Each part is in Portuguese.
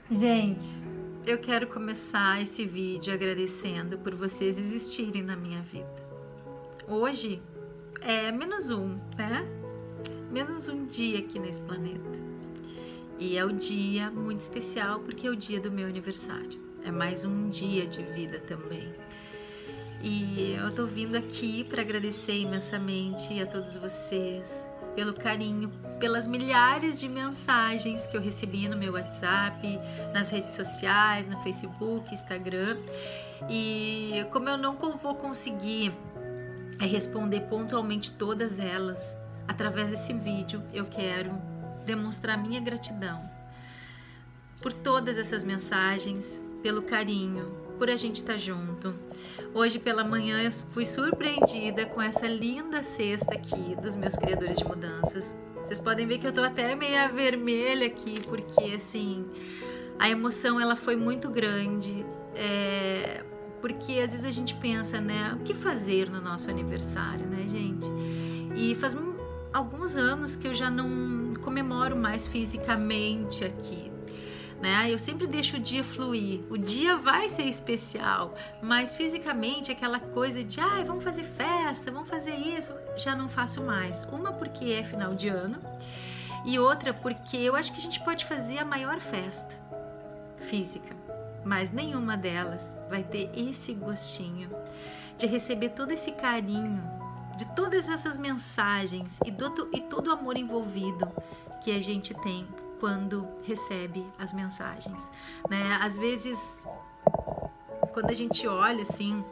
Gente, eu quero começar esse vídeo agradecendo por vocês existirem na minha vida. Hoje é menos um, né? Menos um dia aqui nesse planeta. E é um dia muito especial porque é o dia do meu aniversário. É mais um dia de vida também. E eu tô vindo aqui para agradecer imensamente a todos vocês pelo carinho, pelas milhares de mensagens que eu recebi no meu WhatsApp, nas redes sociais, no Facebook, Instagram. E como eu não vou conseguir responder pontualmente todas elas, através desse vídeo eu quero demonstrar minha gratidão por todas essas mensagens, pelo carinho, por a gente estar junto. Hoje pela manhã eu fui surpreendida com essa linda cesta aqui dos meus criadores de mudanças. Vocês podem ver que eu tô até meia vermelha aqui, porque assim, a emoção ela foi muito grande. Porque às vezes a gente pensa, né, o que fazer no nosso aniversário, né, gente? E faz alguns anos que eu já não comemoro mais fisicamente aqui. Eu sempre deixo o dia fluir, o dia vai ser especial, mas fisicamente aquela coisa de vamos fazer festa, vamos fazer isso, já não faço mais. Uma porque é final de ano e outra porque eu acho que a gente pode fazer a maior festa física, mas nenhuma delas vai ter esse gostinho de receber todo esse carinho, de todas essas mensagens e todo o amor envolvido que a gente tem quando recebe as mensagens, né? Às vezes, quando a gente olha assim,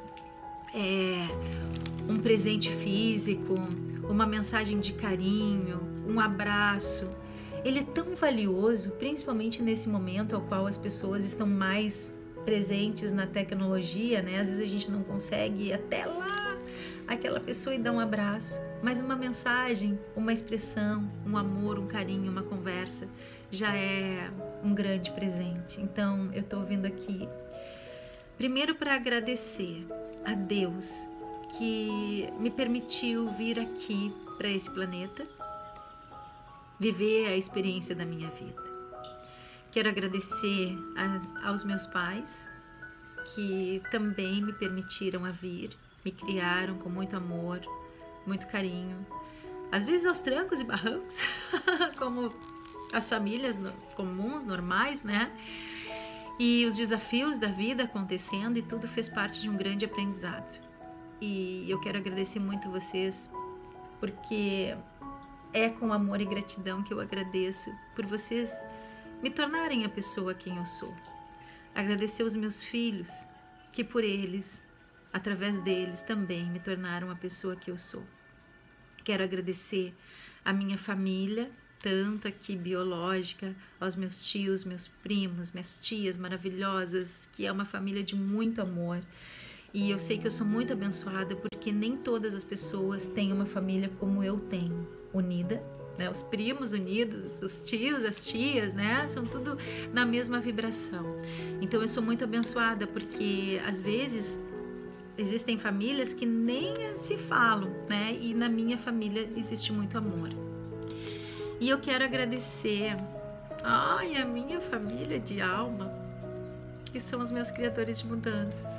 um presente físico, uma mensagem de carinho, um abraço, ele é tão valioso, principalmente nesse momento ao qual as pessoas estão mais presentes na tecnologia, né? Às vezes a gente não consegue ir até lá aquela pessoa e dar um abraço, mas uma mensagem, uma expressão, um amor, um carinho, uma conversa já é um grande presente. Então eu tô vindo aqui primeiro para agradecer a Deus que me permitiu vir aqui para esse planeta, viver a experiência da minha vida. Quero agradecer aos meus pais que também me permitiram a vir, me criaram com muito amor, muito carinho, às vezes aos trancos e barrancos, como as famílias comuns, normais, né? E os desafios da vida acontecendo e tudo fez parte de um grande aprendizado. E eu quero agradecer muito vocês, porque é com amor e gratidão que eu agradeço por vocês me tornarem a pessoa quem eu sou. Agradecer aos meus filhos, que por eles, através deles, também me tornaram a pessoa que eu sou. Quero agradecer a minha família, tanto aqui biológica, aos meus tios, meus primos, minhas tias maravilhosas, que é uma família de muito amor. E eu sei que eu sou muito abençoada porque nem todas as pessoas têm uma família como eu tenho, unida, né? Os primos unidos, os tios, as tias, né? São tudo na mesma vibração. Então eu sou muito abençoada porque às vezes existem famílias que nem se falam, né? E na minha família existe muito amor. E eu quero agradecer a minha família de alma, que são os meus criadores de mudanças.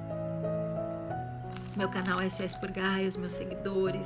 Meu canal SOS por Gaia, os meus seguidores.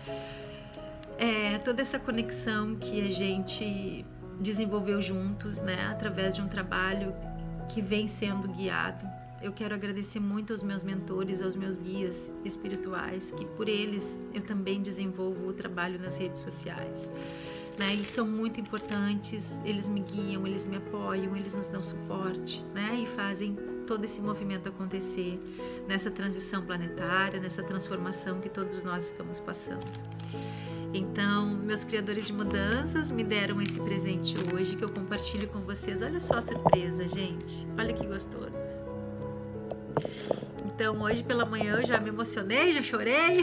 Toda essa conexão que a gente desenvolveu juntos, né? Através de um trabalho que vem sendo guiado. Eu quero agradecer muito aos meus mentores, aos meus guias espirituais, que por eles eu também desenvolvo o trabalho nas redes sociais, né? E são muito importantes, eles me guiam, eles me apoiam, eles nos dão suporte, né? E fazem todo esse movimento acontecer nessa transição planetária, nessa transformação que todos nós estamos passando. Então, meus criadores de mudanças me deram esse presente hoje que eu compartilho com vocês. Olha só a surpresa, gente. Olha que gostoso. Então hoje pela manhã eu já me emocionei, já chorei.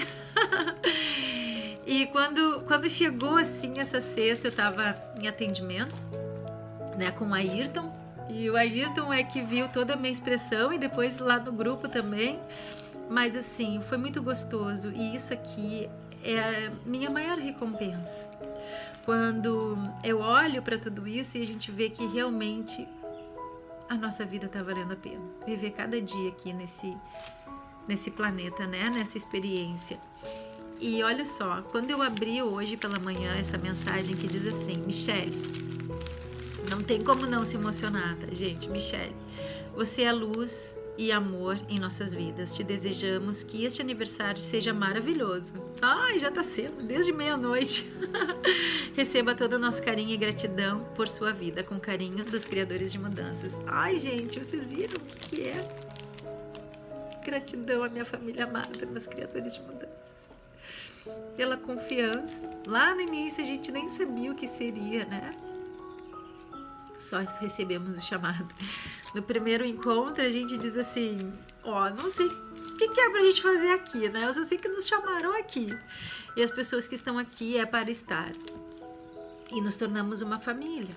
E quando chegou assim essa cesta, eu estava em atendimento, né, com o Ayrton. E o Ayrton é que viu toda a minha expressão e depois lá no grupo também. Mas assim, foi muito gostoso e isso aqui é a minha maior recompensa. Quando eu olho para tudo isso e a gente vê que realmente a nossa vida tá valendo a pena. Viver cada dia aqui nesse planeta, né? Nessa experiência. E olha só, quando eu abri hoje pela manhã essa mensagem que diz assim: Michele, não tem como não se emocionar, tá, gente? Michele, você é luz e amor em nossas vidas. Te desejamos que este aniversário seja maravilhoso. Ai, já tá sendo, desde meia-noite. Receba todo o nosso carinho e gratidão por sua vida, com carinho dos criadores de mudanças. Ai, gente, vocês viram o que é? Gratidão à minha família amada, meus criadores de mudanças. Pela confiança. Lá no início a gente nem sabia o que seria, né? Só recebemos o chamado. No primeiro encontro a gente diz assim: ó, não sei o que é pra gente fazer aqui, né? Eu só sei que nos chamaram aqui. E as pessoas que estão aqui é para estar. E nos tornamos uma família.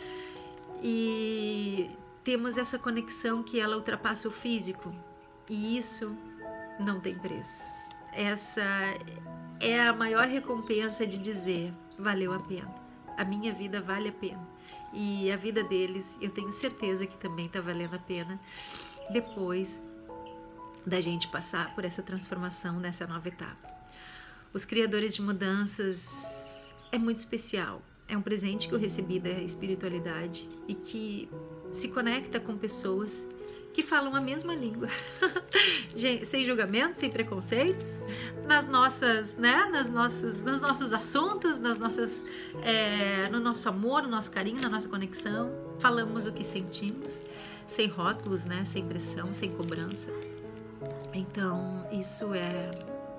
E temos essa conexão que ela ultrapassa o físico. E isso não tem preço. Essa é a maior recompensa de dizer: valeu a pena. A minha vida vale a pena. E a vida deles, eu tenho certeza que também está valendo a pena depois da gente passar por essa transformação nessa nova etapa. Os criadores de mudanças é muito especial. É um presente que eu recebi da espiritualidade e que se conecta com pessoas que falam a mesma língua, sem julgamento, sem preconceitos, nas nossas, né, nos nossos assuntos, no nosso amor, no nosso carinho, na nossa conexão. Falamos o que sentimos, sem rótulos, né, sem pressão, sem cobrança. Então, isso é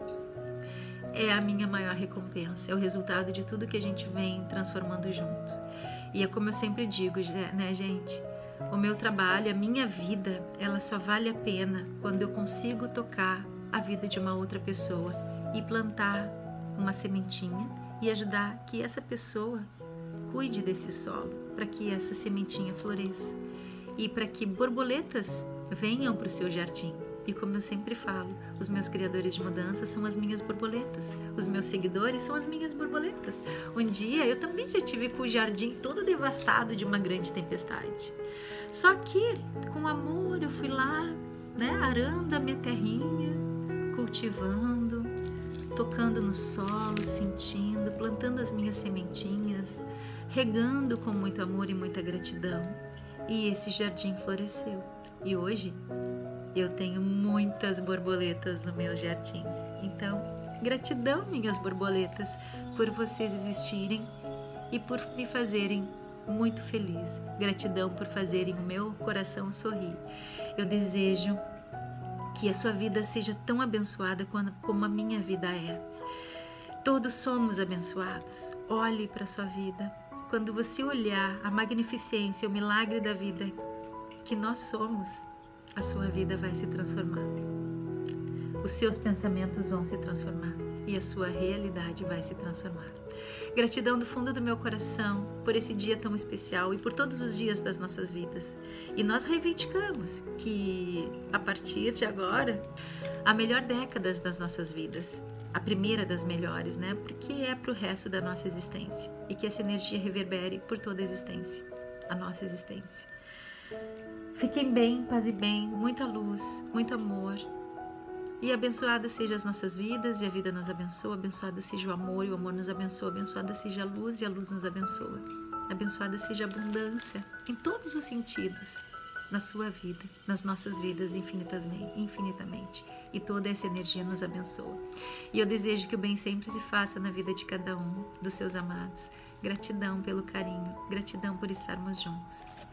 a minha maior recompensa, é o resultado de tudo que a gente vem transformando junto. E é como eu sempre digo, né, gente? O meu trabalho, a minha vida, ela só vale a pena quando eu consigo tocar a vida de uma outra pessoa e plantar uma sementinha e ajudar que essa pessoa cuide desse solo, para que essa sementinha floresça e para que borboletas venham para o seu jardim. E como eu sempre falo, os meus criadores de mudança são as minhas borboletas. Os meus seguidores são as minhas borboletas. Um dia eu também já tive com o jardim todo devastado de uma grande tempestade. Só que com amor eu fui lá, né, arando a minha terrinha, cultivando, tocando no solo, sentindo, plantando as minhas sementinhas, regando com muito amor e muita gratidão. E esse jardim floresceu. E hoje eu tenho muitas borboletas no meu jardim. Então, gratidão, minhas borboletas, por vocês existirem e por me fazerem muito feliz. Gratidão por fazerem o meu coração sorrir. Eu desejo que a sua vida seja tão abençoada como a minha vida é. Todos somos abençoados. Olhe para a sua vida. Quando você olhar a magnificência, o milagre da vida que nós somos, a sua vida vai se transformar. Os seus pensamentos vão se transformar e a sua realidade vai se transformar. Gratidão do fundo do meu coração por esse dia tão especial e por todos os dias das nossas vidas. E nós reivindicamos que a partir de agora, a melhor década das nossas vidas, a primeira das melhores, né? Porque é para o resto da nossa existência e que essa energia reverbere por toda a existência, a nossa existência. Fiquem bem, paz e bem, muita luz, muito amor. E abençoadas sejam as nossas vidas, e a vida nos abençoa. Abençoada seja o amor, e o amor nos abençoa. Abençoada seja a luz, e a luz nos abençoa. Abençoada seja a abundância, em todos os sentidos, na sua vida, nas nossas vidas infinitamente. E toda essa energia nos abençoa. E eu desejo que o bem sempre se faça na vida de cada um dos seus amados. Gratidão pelo carinho, gratidão por estarmos juntos.